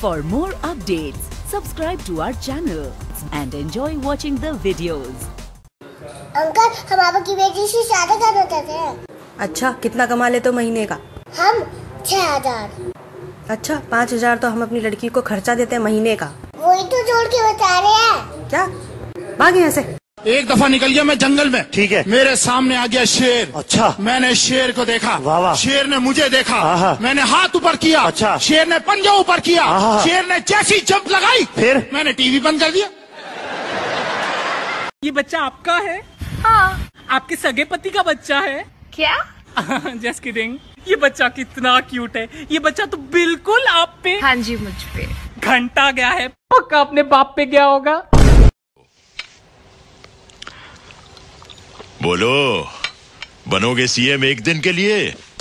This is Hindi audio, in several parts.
For more updates, subscribe to our channel and enjoy watching the videos. Uncle, हम आपकी बेटी से शादी करना चाहते हैं। अच्छा, कितना कमा लेते हो महीने का? हम 6000। अच्छा, 5000 तो हम अपनी लड़की को खर्चा देते हैं महीने का। वही तो जोड़ के बता रहे हैं। क्या? भाग यहाँ से। एक दफा निकल गया मैं जंगल में, ठीक है, मेरे सामने आ गया शेर। अच्छा, मैंने शेर को देखा, वाह वाह। शेर ने मुझे देखा, मैंने हाथ ऊपर किया, अच्छा, शेर ने पंजा ऊपर किया, शेर ने जैसी जंप लगाई, फिर मैंने टीवी बंद कर दिया। ये बच्चा आपका है? हाँ। आपके सगे पति का बच्चा है क्या? Just kidding. ये बच्चा कितना क्यूट है। ये बच्चा तो बिल्कुल आप पे। हाँ जी, मुझ पे घंटा गया है, पक्का अपने बाप पे गया होगा। बोलो, बनोगे सीएम एक दिन के लिए?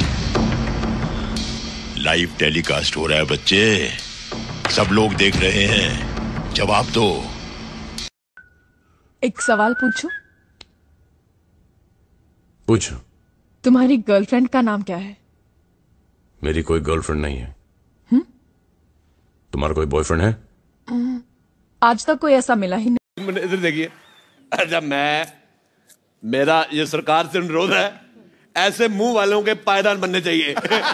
लाइव टेलीकास्ट हो रहा है बच्चे, सब लोग देख रहे हैं, जवाब दो। एक सवाल पूछूं? पूछो। तुम्हारी गर्लफ्रेंड का नाम क्या है? मेरी कोई गर्लफ्रेंड नहीं है। तुम्हारा कोई बॉयफ्रेंड है? आज तक कोई ऐसा मिला ही नहीं। इधर देखिए, अच्छा मेरा ये सरकार से अनुरोध है, ऐसे मुंह वालों के पायदान बनने चाहिए।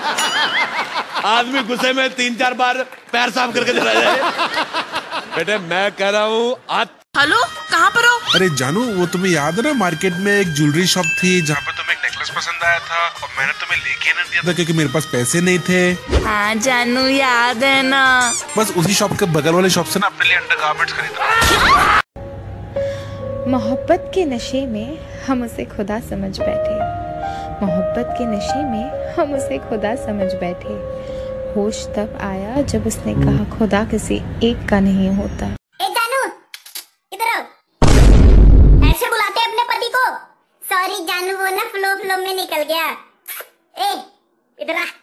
आदमी गुस्से में 3-4 बार पैर साफ करके चला जाए। बेटे मैं कह रहा हूँ हेलो, कहाँ पर हो? अरे जानू, वो तुम्हें याद है ना, मार्केट में एक ज्वेलरी शॉप थी जहाँ पर तुम्हें एक नेकलेस पसंद आया था और मैंने तुम्हें लेके ना दिया था क्योंकि मेरे पास पैसे नहीं थे। हाँ जानू, याद है ना। बस उसी शॉप के बगल वाले शॉप से ना अपने लिए अंडरगारमेंट्स खरीदा। मोहब्बत के नशे में हम उसे खुदा समझ बैठे, मोहब्बत के नशे में हम उसे खुदा समझ बैठे। होश तब आया जब उसने कहा खुदा किसी एक का नहीं होता। ए जानू, इधर आओ। ऐसे बुलाते अपने पति को? सॉरी जानू, वो ना फ्लो में निकल गया। ए इधर आ।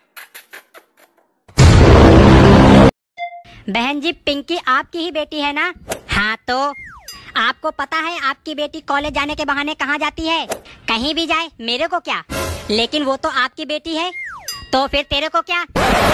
बहन जी, पिंकी आपकी ही बेटी है ना? हाँ, तो आपको पता है आपकी बेटी कॉलेज जाने के बहाने कहाँ जाती है? कहीं भी जाए मेरे को क्या, लेकिन वो तो आपकी बेटी है, तो फिर तेरे को क्या?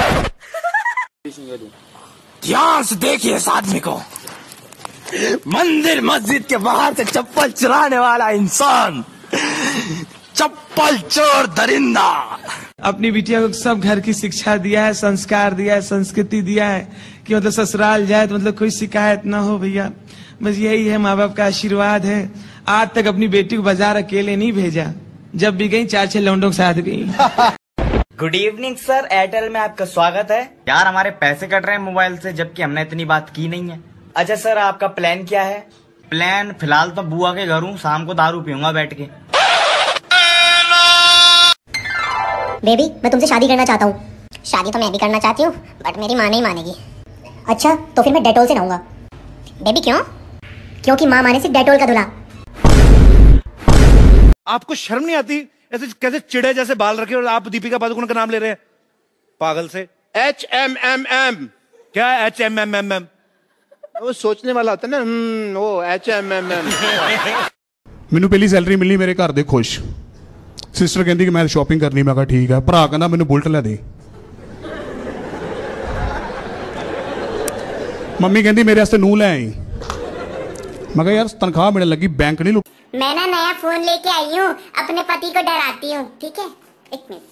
ध्यान से देखिए इस आदमी को, मंदिर मस्जिद के बाहर से चप्पल चुराने वाला इंसान, चप्पल चोर दरिंदा। अपनी बिटिया को सब घर की शिक्षा दिया है, संस्कार दिया है, संस्कृति दिया है कि मतलब ससुराल जाए तो मतलब कोई शिकायत ना हो। भैया बस यही है, माँ बाप का आशीर्वाद है। आज तक अपनी बेटी को बाजार अकेले नहीं भेजा, जब भी गई 4-6 लौंडों के साथ गई। गुड इवनिंग सर, एयरटेल में आपका स्वागत है। यार हमारे पैसे कट रहे हैं मोबाइल से, जबकि हमने इतनी बात की नहीं है। अच्छा सर, आपका प्लान क्या है? प्लान फिलहाल तो बुआ के घर हूँ, शाम को दारू पीऊंगा बैठ के। बेबी, मैं तुमसे शादी करना चाहता हूँ। शादी तो मैं भी करना चाहती हूँ, बट मेरी माँ नहीं मानेगी। अच्छा, तो फिर मैं डेटोल से नहाऊंगा। बेबी क्यों? क्योंकि माँ माने से डेटोल का धुला। आपको शर्म नहीं आती? ऐसे कैसे चिड़े जैसे बाल रखे और आप दीपिका पादुकोण का नाम ले रहे हैं? पागल से। HMMM क्या है? HMMM वो सोचने वाला होता है ना, वो HMMM। मैनू पहली सैलरी मिली, मेरे घर दे खुश। सिस्टर कहती कि मैं शॉपिंग करनी, मैं कहा ठीक है। भरा कहना मैनू बुलट लै दे। मम्मी कहती मेरे वास्ते नूह लै आई। मैं कहा यार तनख्वाह मिलने लगी, बैंक नहीं लुट। मैं ना नया फोन लेके आई हूँ, अपने पति को डराती हूँ, ठीक है? एक मिनट।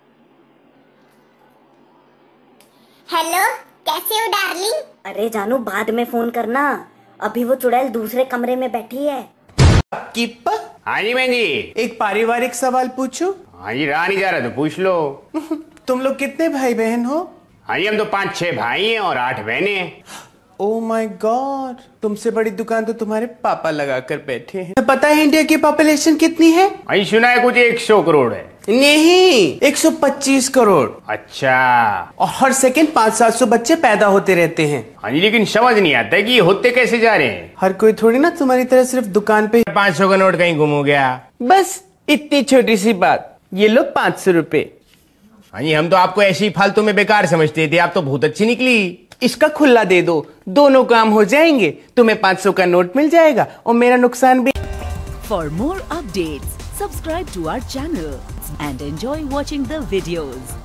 हेलो, कैसे हो डार्लिंग? अरे जानू, बाद में फोन करना, अभी वो चुड़ैल दूसरे कमरे में बैठी है। हाँ जी बहन जी, एक पारिवारिक सवाल पूछूं? हाँ जी, रहा नहीं जा रहा तो पूछ लो। तुम लोग कितने भाई बहन हो? हाँ जी, हम तो 5-6 भाई हैं और 8 बहनें हैं। ओह माय गॉड, तुमसे बड़ी दुकान तो तुम्हारे पापा लगा कर बैठे हैं। पता है इंडिया की पॉपुलेशन कितनी है? हाँ जी, सुना है कुछ 100 करोड़ है। नहीं, 125 करोड़। अच्छा। और हर सेकंड 500-700 बच्चे पैदा होते रहते हैं। हाँ जी, लेकिन समझ नहीं आता कि होते कैसे जा रहे हैं। हर कोई थोड़ी ना तुम्हारी तरह सिर्फ दुकान पे 500 का नोट कहीं गुम हो गया। बस इतनी छोटी सी बात, ये लो 500 रुपए। हाँ जी, हम तो आपको ऐसी फालतू में बेकार समझते थे, आप तो बहुत अच्छी निकली। इसका खुला दे दो, दोनों काम हो जाएंगे। तुम्हें 500 का नोट मिल जाएगा और मेरा नुकसान भी। For more updates, subscribe to our channel and enjoy watching the videos.